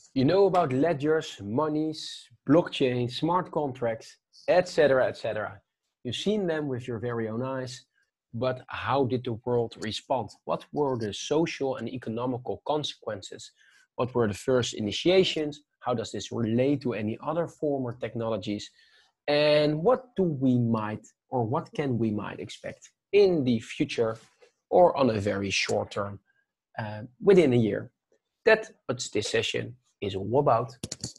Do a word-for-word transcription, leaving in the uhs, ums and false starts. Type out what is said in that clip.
You know about ledgers, monies, blockchain, smart contracts, et cetera, et cetera. You've seen them with your very own eyes, but how did the world respond? What were the social and economical consequences? What were the first initiations? How does this relate to any other form or technologies? And what do we might or what can we might expect in the future or on a very short term, uh, within a year? That's what this session is all about.